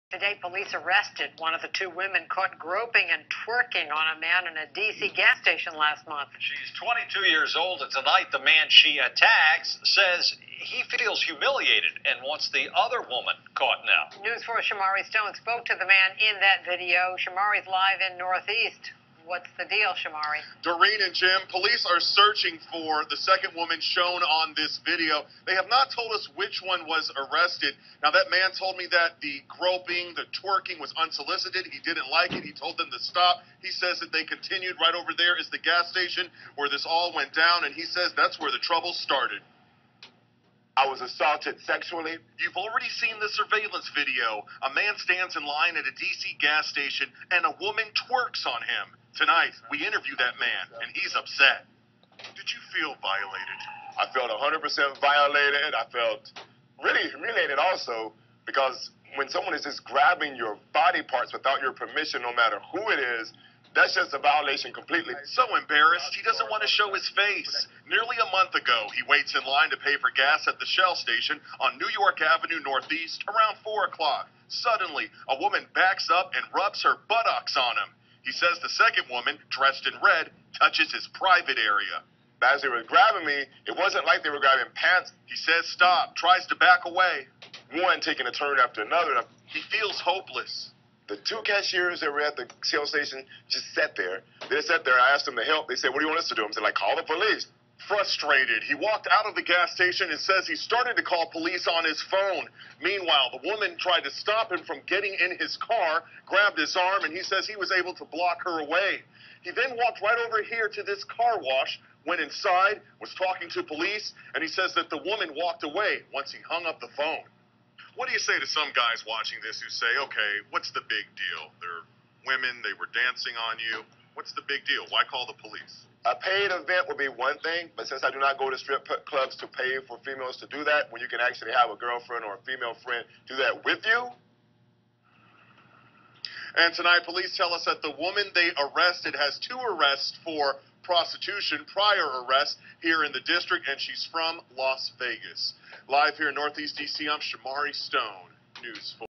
Today, police arrested one of the two women caught groping and twerking on a man in a D.C. gas station last month. She's 22 years old, and tonight the man she attacks says he feels humiliated and wants the other woman caught now. News 4's Shamari Stone spoke to the man in that video. Shamari's live in Northeast. What's the deal, Shamari? Doreen and Jim, police are searching for the second woman shown on this video. They have not told us which one was arrested. Now, that man told me that the groping, the twerking was unsolicited. He didn't like it. He told them to stop. He says that they continued. Right over there is the gas station where this all went down, and he says that's where the trouble started. I was assaulted sexually. You've already seen the surveillance video. A man stands in line at a D.C. gas station, and a woman twerks on him. Tonight, we interview that man, and he's upset. Did you feel violated? I felt 100% violated. I felt really humiliated also, because when someone is just grabbing your body parts without your permission, no matter who it is, that's just a violation completely. So embarrassed, he doesn't want to show his face. Nearly a month ago, he waits in line to pay for gas at the Shell station on New York Avenue Northeast around 4 o'clock. Suddenly, a woman backs up and rubs her buttocks on him. He says the second woman, dressed in red, touches his private area. As they were grabbing me, it wasn't like they were grabbing pants. He says stop, tries to back away. One taking a turn after another. He feels hopeless. The two cashiers that were at the Shell station just sat there. They sat there. I asked them to help. They said, "What do you want us to do?" I said, call the police. Frustrated, he walked out of the gas station and says he started to call police on his phone. Meanwhile, the woman tried to stop him from getting in his car, grabbed his arm, and he says he was able to block her away. He then walked right over here to this car wash, went inside, was talking to police, and he says that the woman walked away once he hung up the phone. What do you say to some guys watching this who say, okay, what's the big deal? They're women, they were dancing on you. What's the big deal? Why call the police? A paid event would be one thing, but since I do not go to strip clubs to pay for females to do that, when you can actually have a girlfriend or a female friend do that with you. And tonight, police tell us that the woman they arrested has 2 arrests for prostitution, prior arrests here in the district, and she's from Las Vegas. Live here in Northeast D.C., I'm Shamari Stone, News 4.